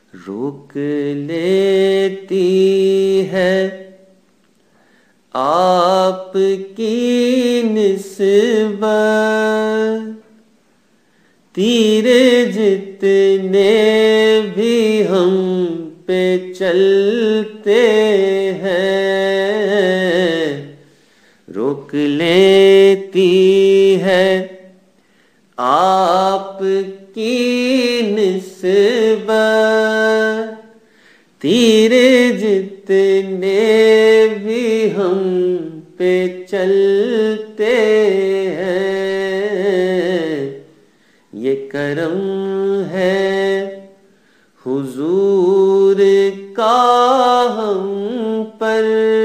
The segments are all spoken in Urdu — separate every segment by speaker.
Speaker 1: روک لیتی ہے آپ کی نسبت، تیر جتنے بھی ہم پہ چلتے ہیں، روک لیتی ہے آپ کی نسبت، تیر جتنے بھی ہم پہ چلتے ہیں، یہ کرم ہے حضور کا ہم پر،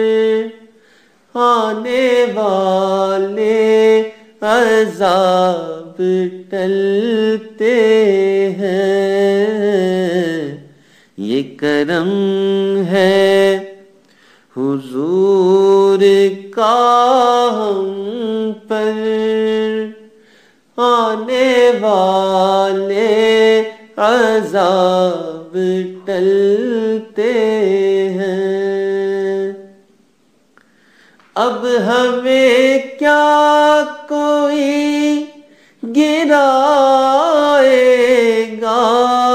Speaker 1: آنے والے عذاب ٹلتے ہیں، یہ کرم ہے حضور کا ہم پر، آنے والے عذاب ٹلتے ہیں۔ اب ہمیں کیا کوئی گرائے گا،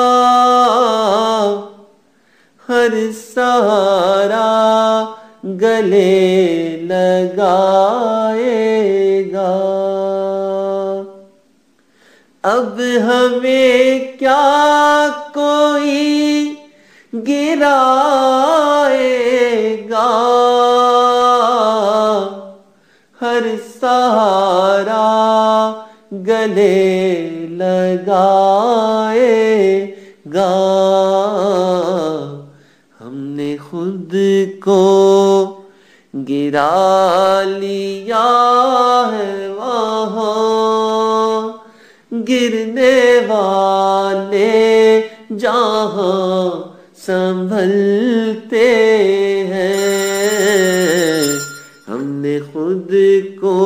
Speaker 1: ہر سہارا گلے لگائے گا۔ اب ہمیں کیا کوئی گرائے گا، ہر سہارا گلے لگائے گا۔ ہم نے خود کو گرا لیا ہے وہاں، گرنے والے جہاں سنبھلتے ہیں، ہم نے خود کو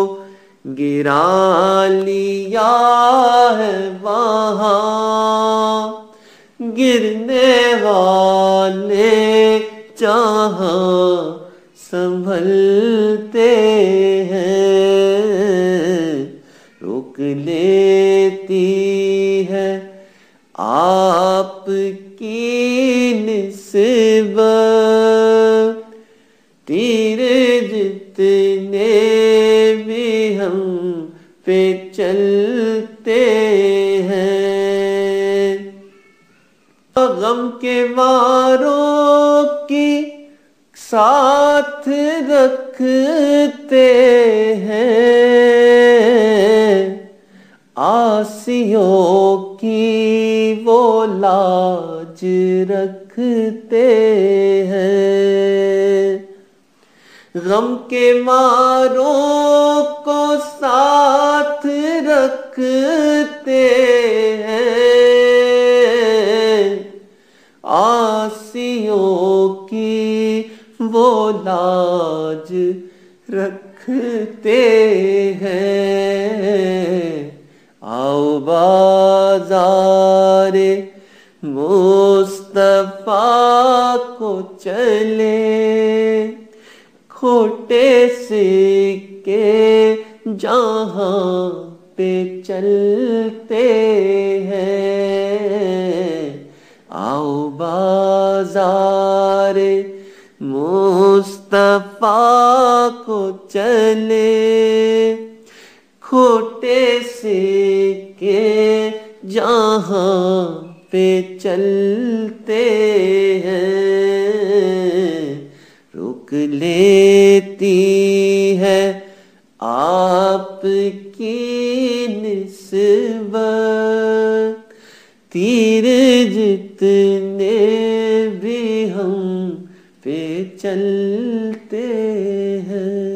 Speaker 1: گرا لیا ہے وہاں، گرنے والے جہاں سنبھلتے ہیں، روک لیتی ہے آپ کی نسبت، تیر جتنے بھی ہم پہ چلتے ہیں، غم کے ماروں کی ساتھ رکھتے ہیں، عاصیوں کی وہ لاج رکھتے ہیں، غم کے ماروں کو ساتھ رکھتے ہیں، عاصیوں کی وہ لاج رکھتے ہیں۔ آؤ بازار مصطفیٰ کو چلے، کھوٹے سکے جہاں پہ چلتے ہیں، آؤ بازار مصطفیٰ کو چلے، کھوٹے سکے جہاں پہ چلتے ہیں، روک لیتی ہے آپ کی نسبت، تیر جتنے بھی ہم پہ چلتے ہیں۔